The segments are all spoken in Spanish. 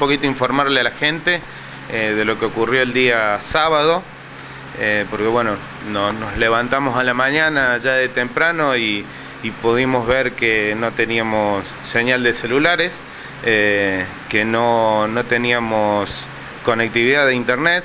poquito informarle a la gente de lo que ocurrió el día sábado, porque bueno, nos levantamos a la mañana ya de temprano y pudimos ver que no teníamos señal de celulares, que no teníamos conectividad de internet,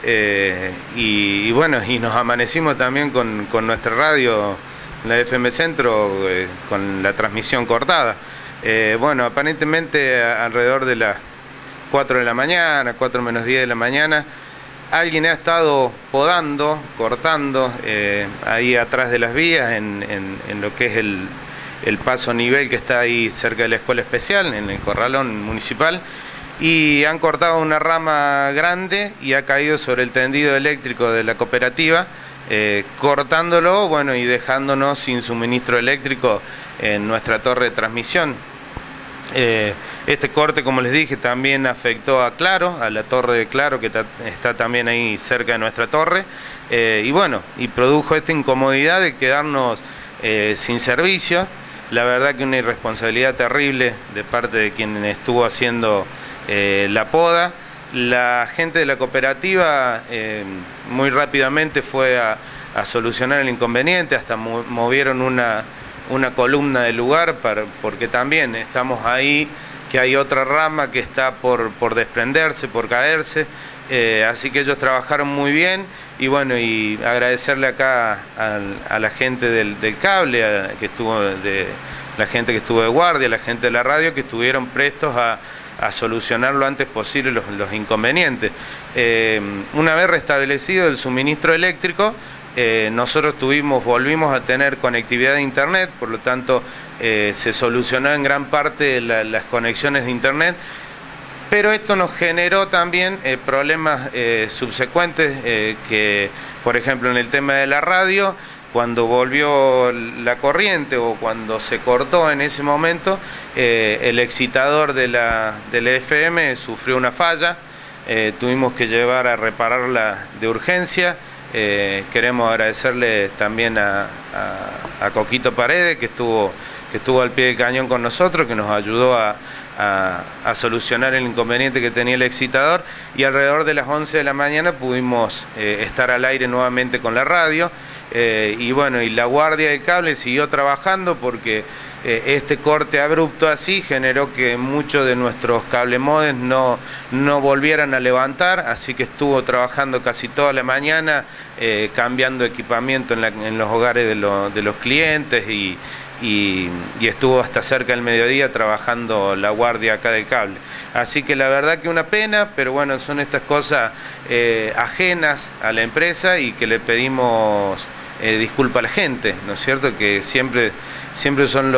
y bueno, y nos amanecimos también con nuestra radio, la FM Centro, con la transmisión cortada. Bueno, aparentemente alrededor de las 4 de la mañana, 4 menos 10 de la mañana, alguien ha estado podando, cortando ahí atrás de las vías, en lo que es el paso nivel que está ahí cerca de la escuela especial, en el corralón municipal, y han cortado una rama grande y ha caído sobre el tendido eléctrico de la cooperativa, cortándolo, bueno, y dejándonos sin suministro eléctrico en nuestra torre de transmisión. Este corte, como les dije, también afectó a Claro, a la torre de Claro, que está también ahí cerca de nuestra torre, y bueno, y produjo esta incomodidad de quedarnos sin servicio. La verdad que una irresponsabilidad terrible de parte de quien estuvo haciendo la poda. La gente de la cooperativa muy rápidamente fue a solucionar el inconveniente, hasta movieron una columna del lugar, porque también estamos ahí, que hay otra rama que está por desprenderse, por caerse, así que ellos trabajaron muy bien, y bueno, y agradecerle acá a la gente del cable, la gente que estuvo de guardia, la gente de la radio, que estuvieron prestos a solucionar lo antes posible los inconvenientes. Una vez restablecido el suministro eléctrico, nosotros volvimos a tener conectividad de internet, por lo tanto se solucionó en gran parte las conexiones de internet, pero esto nos generó también problemas subsecuentes, que por ejemplo en el tema de la radio, cuando volvió la corriente o cuando se cortó en ese momento, el excitador de la FM sufrió una falla, tuvimos que llevar a repararla de urgencia. Queremos agradecerle también a Coquito Paredes, que estuvo al pie del cañón con nosotros, que nos ayudó a solucionar el inconveniente que tenía el excitador, y alrededor de las 11 de la mañana pudimos estar al aire nuevamente con la radio, y bueno, y la guardia del cable siguió trabajando, porque este corte abrupto así generó que muchos de nuestros cablemodes no volvieran a levantar, así que estuvo trabajando casi toda la mañana, cambiando equipamiento en los hogares de los clientes, y estuvo hasta cerca del mediodía trabajando la guardia acá del cable. Así que la verdad que una pena, pero bueno, son estas cosas ajenas a la empresa, y que le pedimos disculpa a la gente, ¿no es cierto?, que siempre son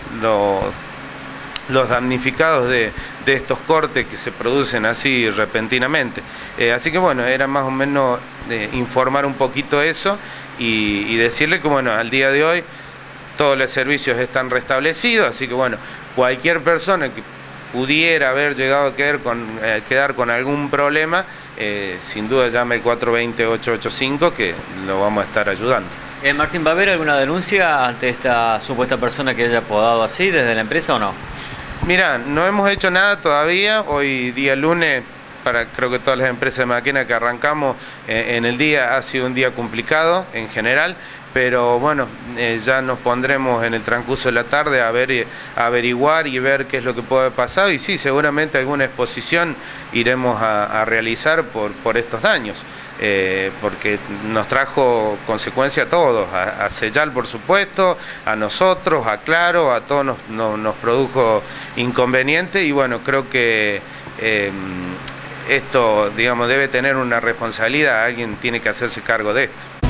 los damnificados de estos cortes que se producen así repentinamente. Así que bueno, era más o menos informar un poquito eso, y decirle que bueno, al día de hoy todos los servicios están restablecidos, así que bueno, cualquier persona que pudiera haber llegado a quedar con algún problema, sin duda llame el 420-885, que lo vamos a estar ayudando. Martín, ¿va a haber alguna denuncia ante esta supuesta persona que haya podado así desde la empresa o no? Mirá, no hemos hecho nada todavía. Hoy día lunes, creo que todas las empresas de máquina que arrancamos en el día, ha sido un día complicado en general, pero bueno, ya nos pondremos en el transcurso de la tarde a averiguar y ver qué es lo que puede haber pasado, y sí, seguramente alguna exposición iremos a realizar por estos daños, porque nos trajo consecuencia a todos, a Sellal por supuesto, a nosotros, a Claro, a todos nos produjo inconveniente, y bueno, creo que esto, digamos, debe tener una responsabilidad, alguien tiene que hacerse cargo de esto.